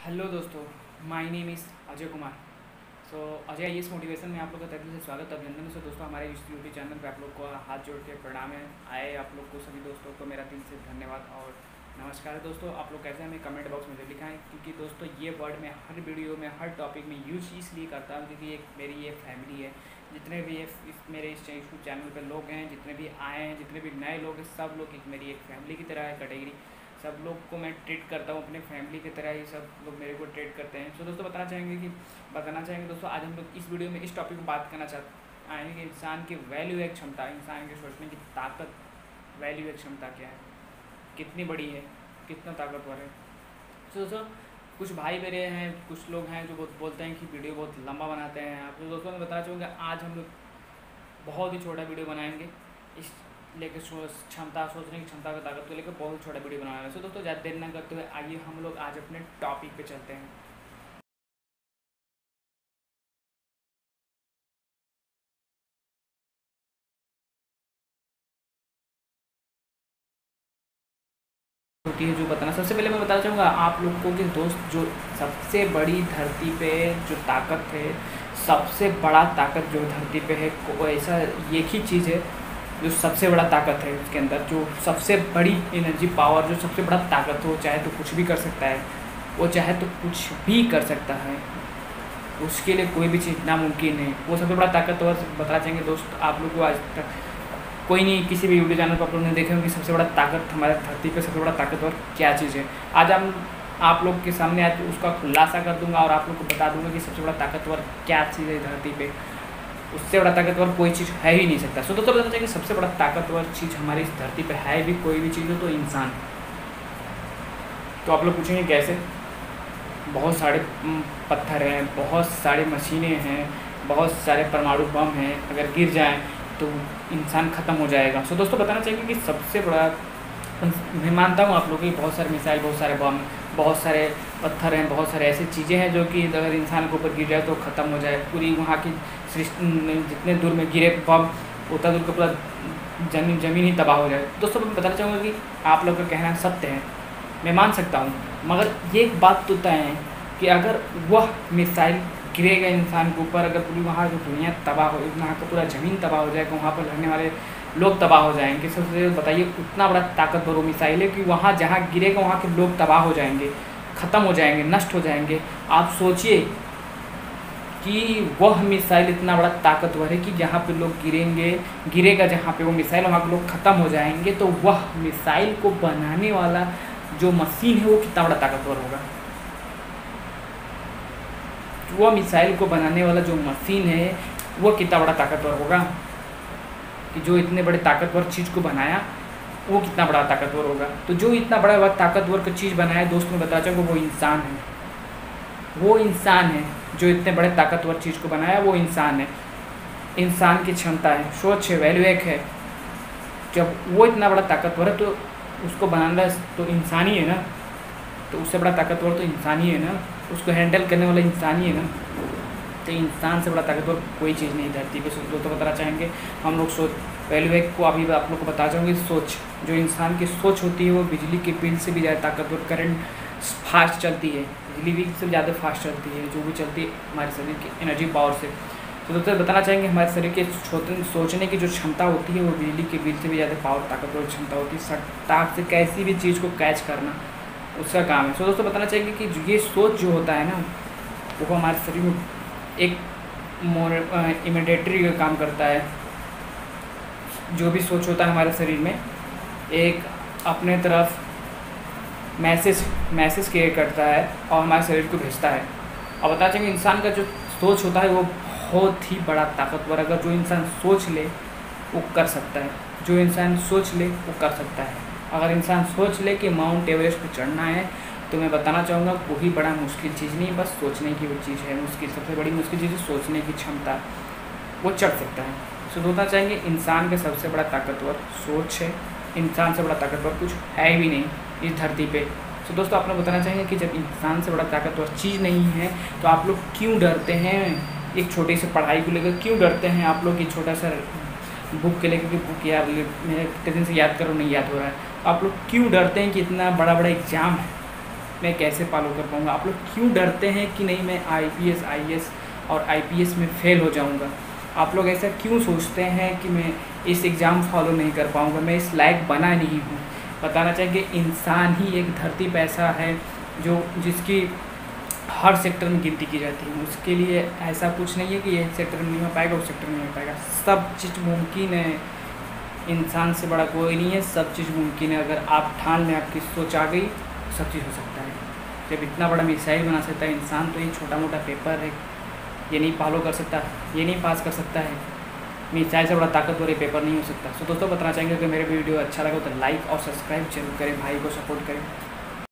Hello दोस्तों, my name is Ajay Kumar. So Ajay IAS motivation में आप लोग का तहे दिल से स्वागत अभिनंदन। सो दोस्तों, हमारे इस यूट्यूब चैनल पे आप लोग को हाथ जोड़ के प्रणाम है। आए आप लोग को सभी दोस्तों को मेरा दिल से धन्यवाद और नमस्कार है। दोस्तों, आप लोग कैसे हमें कमेंट बॉक्स में लिखाएं, क्योंकि दोस्तों ये वर्ड में हर वीडियो में हर टॉपिक में यूज इसलिए करता हूँ क्योंकि एक मेरी ये फैमिली है। जितने भी मेरे इस यूट्यूब चैनल पर लोग हैं, जितने भी आए हैं, जितने भी नए लोग हैं, सब लोग मेरी एक फैमिली की तरह है कैटेगरी। सब लोग को मैं ट्रीट करता हूँ अपने फैमिली की तरह ही, सब लोग मेरे को ट्रीट करते हैं। सो दोस्तों, बताना चाहेंगे दोस्तों, आज हम लोग इस वीडियो में इस टॉपिक पर बात करना चाहते आएंगे कि इंसान की वैल्यू एक क्षमता, इंसान के सोचने की ताकत, वैल्यू एक क्षमता क्या है, कितनी बड़ी है, कितना ताकतवर है। सो दोस्तों, कुछ भाई मेरे हैं, कुछ लोग हैं जो बोलते हैं कि वीडियो बहुत लंबा बनाते हैं। आप दोस्तों, मैं बताना चाहूँगा आज हम लोग बहुत ही छोटा वीडियो बनाएंगे, इस लेकर क्षमता, सोचने की क्षमता का ताकत को लेकर बहुत छोटा वीडियो बनाना है। सो दोस्तों, ज़्यादा देर ना करते हुए आइए हम लोग आज अपने टॉपिक पे चलते हैं। होती है जो बताना, सबसे पहले मैं बताना चाहूँगा आप लोग को कि दोस्त, जो सबसे बड़ी धरती पे जो ताकत है, सबसे बड़ा ताकत जो धरती पे है, वो ऐसा एक ही चीज़ है जो सबसे बड़ा ताकत है। उसके अंदर जो सबसे बड़ी एनर्जी पावर, जो सबसे बड़ा ताकत हो, चाहे तो कुछ भी कर सकता है, वो चाहे तो कुछ भी कर सकता है, उसके लिए कोई भी चीज़ नामुमकिन है। वो सबसे बड़ा ताकतवर बताना चाहेंगे दोस्त आप लोग को। आज तक कोई नहीं, किसी भी यूट्यूब चैनल पर आप लोग ने देखे होंगे सबसे बड़ा ताकत हमारे धरती पे सबसे बड़ा ताकतवर क्या चीज़ है। आज हम आप लोग के सामने आज उसका खुलासा कर दूंगा और आप लोग को बता दूंगा कि सबसे बड़ा ताकतवर क्या चीज़ है धरती पे। उससे बड़ा ताकतवर कोई चीज़ है ही नहीं सकता। सो दोस्तों, बताना चाहिए सबसे बड़ा ताकतवर चीज़ हमारी इस धरती पे है भी कोई भी चीज़ हो तो इंसान। तो आप लोग पूछेंगे कैसे? बहुत सारे पत्थर हैं, बहुत सारे मशीनें हैं, बहुत सारे परमाणु बम हैं, अगर गिर जाएं तो इंसान ख़त्म हो जाएगा। सो दोस्तों, बताना चाहिए कि सबसे बड़ा, मैं मानता हूँ आप लोगों की बहुत सारे मिसाइल, बहुत सारे बम, बहुत सारे पत्थर हैं, बहुत सारे ऐसी चीज़ें हैं जो कि अगर इंसान के ऊपर गिर जाए तो ख़त्म हो जाए। पूरी वहाँ की जितने दूर में गिरे बम, उतना दूर का पूरा ज़मीन ही तबाह हो जाए। दोस्तों, मैं बताना चाहूँगा कि आप लोग का कहना सत्य है, मैं मान सकता हूँ, मगर ये एक बात तो तय है कि अगर वह मिसाइल गिरेगा इंसान के ऊपर, अगर पूरी वहाँ जो दुनिया तबाह हो, वहाँ का पूरा ज़मीन तबाह हो जाएगा, वहाँ पर रहने वाले लोग तबाह हो जाएंगे। सबसे बताइए उतना बड़ा ताकतवर वो मिसाइल है कि वहाँ जहाँ गिरेगा वहाँ के लोग तबाह हो जाएंगे, ख़त्म हो जाएंगे, नष्ट हो जाएंगे। आप सोचिए कि वह मिसाइल इतना बड़ा ताकतवर है कि जहाँ पे लोग गिरेगा जहाँ पे वो मिसाइल, वहाँ के लोग ख़त्म हो जाएंगे। तो वह मिसाइल को बनाने वाला जो मशीन है वो कितना बड़ा ताकतवर होगा। वो मिसाइल को बनाने वाला जो मशीन है वो कितना बड़ा ताकतवर होगा, कि जो इतने बड़े ताकतवर चीज़ को बनाया वो कितना बड़ा ताकतवर होगा। तो जो इतना बड़ा ताकतवर चीज़ बनाया, दोस्त में बता चाहूँ वो इंसान है। वो इंसान है जो इतने बड़े ताकतवर चीज़ को बनाया, वो इंसान है। इंसान की क्षमता है, सोच है, वैल्यू एक है। जब वो इतना बड़ा ताकतवर है तो उसको बनाना तो इंसान ही है ना, तो उससे बड़ा ताकतवर तो इंसान ही है ना, उसको हैंडल करने वाला इंसान ही है ना। तो इंसान से बड़ा ताकतवर कोई चीज़ नहीं धरती पे। सोच तो बताना चाहेंगे हम लोग सोच, वैल्यू एक को अभी आप लोग को बता चाहूँगी। सोच, जो इंसान की सोच होती है वो बिजली के बिल से भी ज़्यादा ताकतवर, करंट फास्ट चलती है, बिजली भी से ज़्यादा फास्ट चलती है, जो भी चलती है हमारे शरीर की एनर्जी पावर से। तो दोस्तों, बताना चाहेंगे हमारे शरीर के सोचने की जो क्षमता होती है वो बिजली के बिल से भी ज़्यादा पावर, ताकतवर क्षमता होती है। सट्टाक से कैसी भी चीज़ को कैच करना उसका काम है। सो दोस्तों, बताना चाहिए कि ये सोच जो होता है ना, वो हमारे शरीर में एक इमिडिएटरी का काम करता है। जो भी सोच होता है हमारे शरीर में, एक अपने तरफ मैसेज क्रिएट करता है और हमारे शरीर को भेजता है। और बताना चाहिए इंसान का जो सोच होता है वो बहुत ही बड़ा ताकतवर, अगर जो इंसान सोच ले वो कर सकता है, जो इंसान सोच ले वो कर सकता है। अगर इंसान सोच ले कि माउंट एवरेस्ट पर चढ़ना है तो मैं बताना चाहूँगा कोई बड़ा मुश्किल चीज़ नहीं, बस सोचने की वो चीज़ है मुश्किल। सबसे बड़ी मुश्किल चीज़ है सोचने की क्षमता, वो चढ़ सकता है। सो बोलना चाहेंगे इंसान का सबसे बड़ा ताकतवर सोच है, इंसान से बड़ा ताकतवर कुछ है भी नहीं इस धरती पे। सो दोस्तों, आप लोग बताना चाहेंगे कि जब इंसान से बड़ा ताकतवर चीज़ नहीं है तो आप लोग क्यों डरते हैं? एक छोटी सी पढ़ाई को लेकर क्यों डरते हैं आप लोग? ये छोटा सा बुक के लेकर के बुक याद, मेरे कितने दिन से याद करो नहीं याद हो रहा है। आप लोग क्यों डरते हैं कि इतना बड़ा बड़ा एग्ज़ाम है, मैं कैसे फॉलो कर पाऊँगा? आप लोग क्यों डरते हैं कि नहीं मैं आईपीएस, आईएएस और आईपीएस में फ़ेल हो जाऊँगा? आप लोग ऐसा क्यों सोचते हैं कि मैं इस एग्ज़ाम फॉलो नहीं कर पाऊँगा, मैं इस लायक बना नहीं हूँ? बताना चाहेंगे इंसान ही एक धरती पे ऐसा है जो जिसकी हर सेक्टर में गिनती की जाती है। उसके लिए ऐसा कुछ नहीं है कि ये सेक्टर में नहीं हो पाएगा, उस सेक्टर में नहीं हो पाएगा। सब चीज़ मुमकिन है, इंसान से बड़ा कोई नहीं है, सब चीज़ मुमकिन है। अगर आप ठान लें, आपकी सोच आ गई, सब चीज़ हो सकता है। जब इतना बड़ा मिसाइल बना सकता है इंसान, तो ये छोटा मोटा पेपर है, ये नहीं फॉलो कर सकता, ये नहीं पास कर सकता है। मिसाइल से बड़ा ताकतवर ये पेपर नहीं हो सकता। सो दोस्तों बताना चाहेंगे कि मेरे वीडियो अच्छा लगा तो लाइक और सब्सक्राइब जरूर करें, भाई को सपोर्ट करें।